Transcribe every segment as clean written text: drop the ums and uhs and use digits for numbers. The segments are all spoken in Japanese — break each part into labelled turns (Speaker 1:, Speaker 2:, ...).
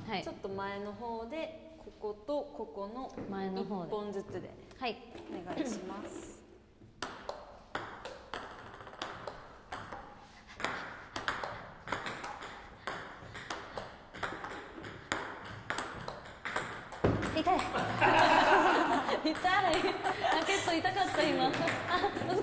Speaker 1: はい、
Speaker 2: ちょっと前の方でこことここの
Speaker 1: 前の方で
Speaker 2: 1本ずつで
Speaker 1: はい
Speaker 2: お願いします。
Speaker 1: 痛い痛いラケット痛かった今。あ、難しい。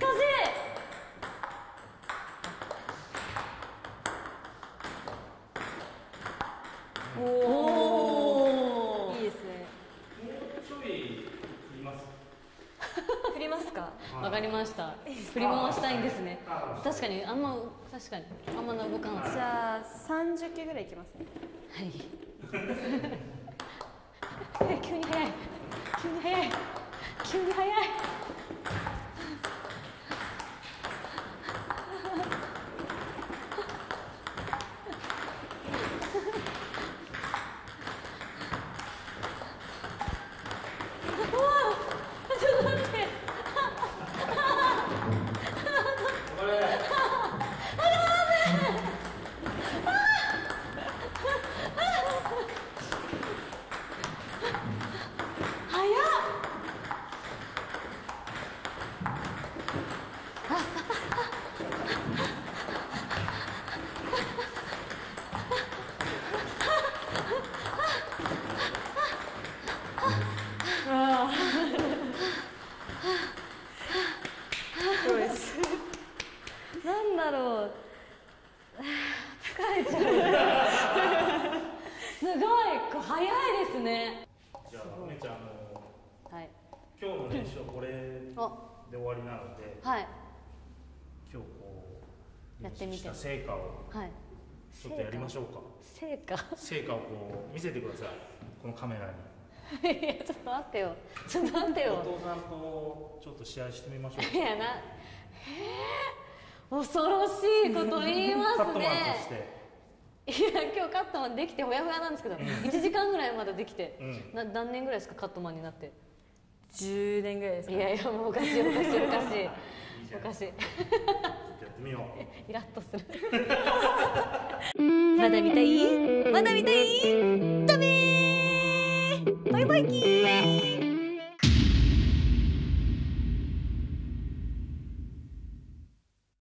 Speaker 2: おお、いいですね。
Speaker 3: もうちょい振ります。
Speaker 2: 振りますか。
Speaker 1: わかりました。振り回したいんですね。確かにあんま動かない。
Speaker 2: じゃあ30球ぐらいいきますね。
Speaker 1: はい。急に速い。急に速い。急に速い。なんだろう。疲れちゃう。すごい、早いですね。
Speaker 3: じゃあ梅ちゃん
Speaker 1: はい。
Speaker 3: 今日の練習はこれで終わりなので、
Speaker 1: はい。
Speaker 3: 今日こう
Speaker 1: やってみて
Speaker 3: した成果を
Speaker 1: はい。
Speaker 3: ちょっとやりましょうか。
Speaker 1: 成果。
Speaker 3: 成果をこう見せてください。このカメラに。
Speaker 1: いや、ちょっと待ってよ。ちょっと待ってよ。
Speaker 3: お父さんとちょっと試合してみましょうか。
Speaker 1: いやな。恐ろしいこと言います
Speaker 3: カットマンと
Speaker 1: ね。
Speaker 3: して。
Speaker 1: いや、今日カットマンできてほやほやなんですけど、1時間ぐらいまでできて、何年ぐらいですかカットマンになって。
Speaker 2: 10年ぐらいですか。
Speaker 1: いやいや、もうおかしいおかしいおかしい。おかしい。
Speaker 3: やってみよう。
Speaker 1: イラッとする。まだ見たい？まだ見たい？ダメー。バイバイキー。